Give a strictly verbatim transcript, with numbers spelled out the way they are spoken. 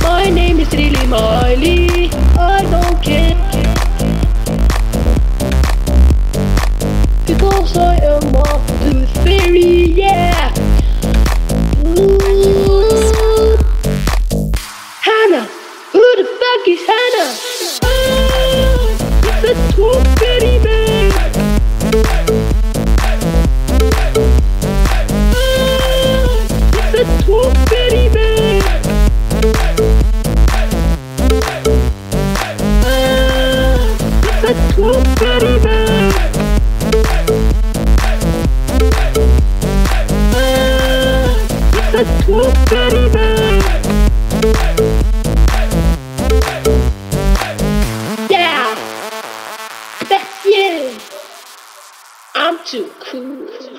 My name is really Miley. I don't care, because I am a tooth fairy, yeah. Ooh. Hannah, who the fuck is Hannah? Ah, it's a tooth fairy man. Ah, it's a tooth fairy man. Ah, it's a tooth fairy man. A tooth fairy man. Yeah, that's you. I'm too cool.